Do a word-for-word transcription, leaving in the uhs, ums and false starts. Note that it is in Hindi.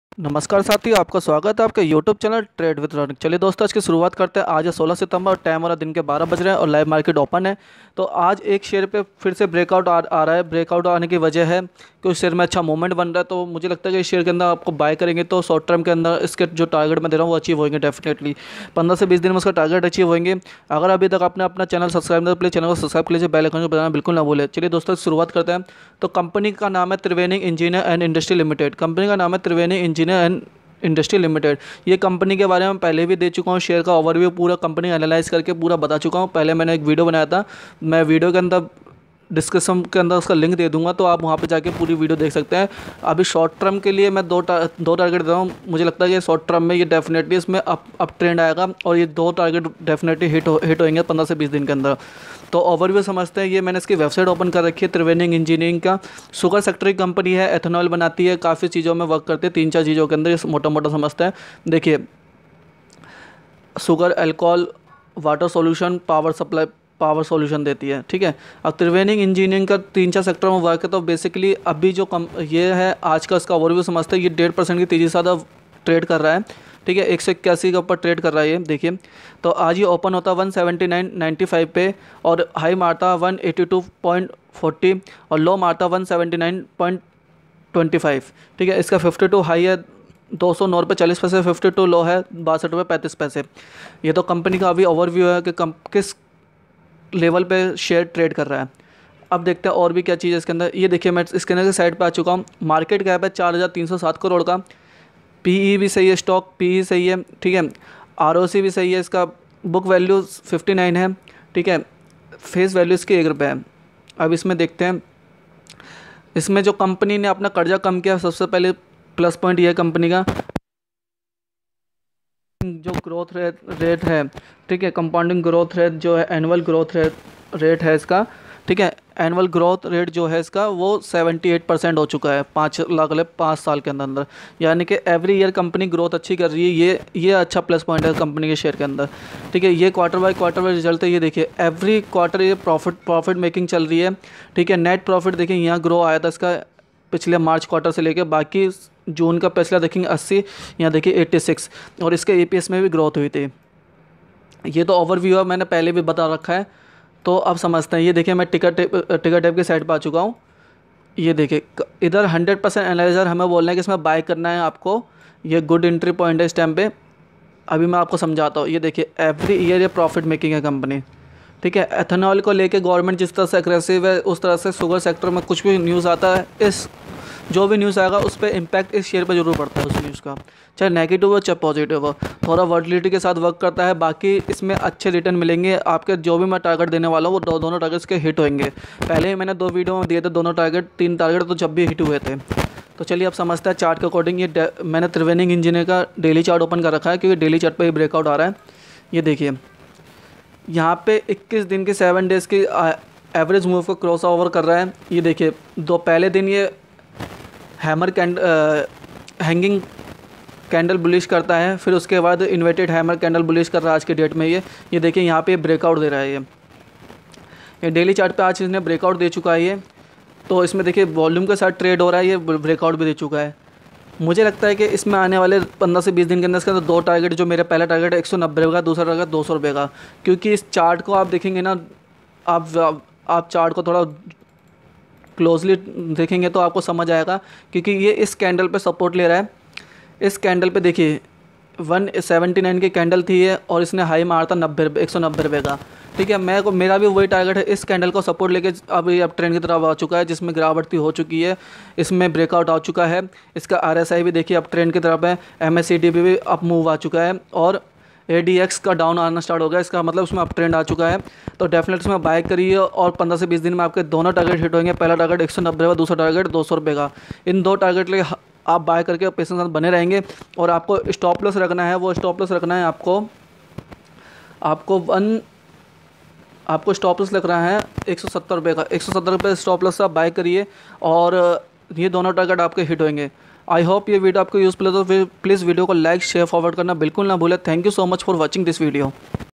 नमस्कार साथियों, आपका स्वागत है आपके YouTube channel trade with Ronik. चलिए दोस्तों, आज की शुरुआत करते हैं। आज है सोलह सितंबर, टाइम वाला दिन के बारह बज रहे हैं और लाइव मार्केट ओपन है। तो आज एक शेयर पे फिर से ब्रेकआउट आ, आ रहा है। ब्रेकआउट आने की वजह है कि उस शेयर में अच्छा मूवमेंट बन रहा है। तो मुझे लगता है कि इस शेयर के अंदर आपको बाय करेंगे तो शॉर्ट टर्म के अंदर इसके जो टारगेट मैं दे रहा हूँ वो अचीव होंगे डेफिनेटली। पंद्रह से बीस दिन में उसका टारगेट अचीव होंगे। अगर अभी तक आपने अपना चैनल सब्सक्राइब नहीं, प्लीज़ चैनल को सब्सक्राइब कर लीजिए, बेल आइकन को बजाना बिल्कुल ना भूलें। चलिए दोस्तों, शुरुआत करते हैं। तो कंपनी का नाम है Triveni engineer and industry limited. Company का नाम है Triveni engineer and industry limited. ये कंपनी के बारे में पहले भी दे चुका हूँ, शेयर का ओवरव्यू पूरा कंपनी एनालाइज करके पूरा बता चुका हूँ। पहले मैंने एक वीडियो बनाया था, मैं वीडियो के अंदर डिस्क्रिप्शन के अंदर उसका लिंक दे दूंगा, तो आप वहाँ पे जाके पूरी वीडियो देख सकते हैं। अभी शॉर्ट टर्म के लिए मैं दो टा, दो टारगेट दे रहा हूँ। मुझे लगता है कि शॉर्ट टर्म में ये डेफिनेटली इसमें अप अप ट्रेंड आएगा और ये दो टारगेट डेफिनेटली हिट हो हिट होंगे पंद्रह से बीस दिन के अंदर। तो ओवरव्यू समझते हैं। ये मैंने इसकी वेबसाइट ओपन कर रखी है, त्रिवेणी इंजीनियरिंग का। शुगर सेक्टर की कंपनी है, एथेनॉल बनाती है, काफ़ी चीज़ों में वर्क करती है, तीन चार चीज़ों के अंदर, ये मोटा मोटा समझते हैं। देखिए, sugar, alcohol, water solution, power supply, power solution देती है। ठीक है। अब त्रिवेणी इंजीनियरिंग का तीन चार सेक्टर में वर्क है। तो बेसिकली अभी जो कम ये है, आज का इसका ओवरव्यू समझते हैं। ये डेढ़ परसेंट की तेज़ी से ज़्यादा ट्रेड कर रहा है। ठीक है, एक सौ इक्यासी के ऊपर ट्रेड कर रहा है ये। देखिए, तो आज ये ओपन होता है one seventy nine ninety five पे और हाई मारता one eighty two point forty और लो मारता one seventy nine point twenty five. ठीक है, इसका फिफ्टी टू हाई है दो सौ नौ रुपये चालीस पैसे, फिफ्टी टू लो है बासठ रुपये पैंतीस पैसे। ये तो कंपनी का अभी ओवरव्यू है कि कम किस लेवल पे शेयर ट्रेड कर रहा है। अब देखते हैं और भी क्या चीज़ है इसके अंदर। ये देखिए, मैं इसके अंदर साइड पे आ चुका हूँ। मार्केट कैप है चार हज़ार तीन सौ सात करोड़ का। पीई भी सही है, स्टॉक पीई सही है। ठीक है, आरओसी भी सही है। इसका बुक वैल्यू फिफ्टी नाइन है। ठीक है, फेस वैल्यू इसकी एक रुपये है। अब इसमें देखते हैं, इसमें जो कंपनी ने अपना कर्जा कम किया, सबसे पहले प्लस पॉइंट ये है कंपनी का जो ग्रोथ रेट रेट है। ठीक है, कंपाउंडिंग ग्रोथ रेट जो है, एनुअल ग्रोथ रेट रेट है इसका। ठीक है, एनुअल ग्रोथ रेट जो है इसका वो सेवेंटी एट परसेंट हो चुका है पाँच लाख अगले पाँच साल के अंदर अंदर। यानी कि एवरी ईयर कंपनी ग्रोथ अच्छी कर रही है। ये ये अच्छा प्लस पॉइंट है कंपनी के शेयर के अंदर। ठीक है, ये quarter by quarter by result है। ये देखिए, एवरी क्वार्टर ये प्रॉफिट प्रॉफिट मेकिंग चल रही है। ठीक है, नेट प्रॉफिट देखिए यहाँ ग्रो आया था इसका पिछले मार्च क्वार्टर से लेके, बाकी जून का पिछला देखेंगे अस्सी, यहाँ देखिए एट्टी सिक्स, और इसके ईपीएस में भी ग्रोथ हुई थी। ये तो ओवरव्यू है, मैंने पहले भी बता रखा है। तो अब समझते हैं। ये देखिए, मैं टिकट टिकट टैप की साइड पर आ चुका हूँ। ये देखिए, इधर हंड्रेड परसेंट एनालाइजर हमें बोल रहे हैं कि इसमें बाय करना है आपको। ये गुड एंट्री पॉइंट है इस टाइम पे। अभी मैं आपको समझाता हूँ। ये देखिए, एवरी ईयर ये प्रॉफिट मेकिंग है कंपनी। ठीक है, एथेनॉल को लेके गवर्नमेंट जिस तरह से अग्रेसिव है, उस तरह से शुगर सेक्टर में कुछ भी न्यूज़ आता है, इस जो भी न्यूज़ आएगा उस पर इम्पैक्ट इस शेयर पर जरूर पड़ता है उस न्यूज़ का, चाहे नेगेटिव हो चाहे पॉजिटिव हो। थोड़ा वर्टिलिटी के साथ वर्क करता है। बाकी इसमें अच्छे रिटर्न मिलेंगे आपके। जो भी मैं टारगेट देने वाला हूँ वो दो, दोनों टारगेट्स के हिट होंगे। पहले ही मैंने दो वीडियो में दिए थे दोनों टारगेट, तीन टारगेट तो जब भी हिट हुए थे। तो चलिए अब समझते हैं चार्ट के अकॉर्डिंग। ये मैंने त्रिवेणी इंजीनियर का डेली चार्ट ओपन कर रखा है क्योंकि डेली चार्ट पर ही ब्रेकआउट आ रहा है। ये देखिए, यहाँ पे इक्कीस दिन की सेवन डेज़ की एवरेज मूव को क्रॉस ओवर कर रहा है। ये देखिए, दो पहले दिन ये हैमर कैंड हैंगिंग कैंडल बुलिश करता है, फिर उसके बाद इन्वर्टेड हैमर कैंडल बुलिश कर रहा है आज के डेट में। ये ये देखिए, यहाँ पे ब्रेकआउट दे रहा है। ये ये डेली चार्ट पे आज इसने ब्रेकआउट दे चुका है। ये तो इसमें देखिए वॉल्यूम के साथ ट्रेड हो रहा है। ये ब्रेकआउट भी दे चुका है। मुझे लगता है कि इसमें आने वाले पंद्रह से बीस दिन के अंदर इसके अंदर दो टारगेट, जो मेरा पहला टारगेट है एक सौ नब्बे रुपये का, दूसरा टारगेट दो सौ रुपये का। क्योंकि इस चार्ट को आप देखेंगे ना, आप आप चार्ट को थोड़ा क्लोजली देखेंगे तो आपको समझ आएगा, क्योंकि ये इस कैंडल पे सपोर्ट ले रहा है। इस कैंडल पे देखिए वन सेवेंटी नाइन की कैंडल थी ये, और इसने हाई मारा था नब्बे रुपये एक सौ नब्बे रुपये का। ठीक है, मैं को मेरा भी वही टारगेट है। इस कैंडल को सपोर्ट लेके अभी अब ट्रेंड की तरफ आ चुका है, जिसमें गिरावट हो चुकी है, इसमें ब्रेकआउट आ चुका है। इसका आरएसआई भी देखिए अब ट्रेंड की तरफ है, एमएसीडी भी अप मूव आ चुका है, और एडीएक्स का डाउन आना स्टार्ट हो गया। इसका मतलब उसमें अप ट्रेंड आ चुका है। तो डेफिनेटली उसमें बाय करिए और पंद्रह से बीस दिन में आपके दोनों टारगेट हिट होंगे। पहला टारगेट एक सौ नब्बे रुपये, दूसरा टारगेट दो सौ रुपये का। इन दो टारगेट लिए आप बाय करके पेशेंस के साथ बने रहेंगे। और आपको स्टॉप लॉस रखना है, वो स्टॉप लॉस रखना है आपको आपको वन आपको स्टॉप लॉस लग रहा है एक सौ सत्तर रुपये का। एक सौ सत्तर रुपये स्टॉप लॉस आप बाय करिए और ये दोनों टारगेट आपके हिट होंगे। आई होप ये वीडियो आपको यूज़फुल है, तो फिर प्लीज़ वीडियो को लाइक शेयर फॉरवर्ड करना बिल्कुल ना भूलें। Thank you so much for watching this video.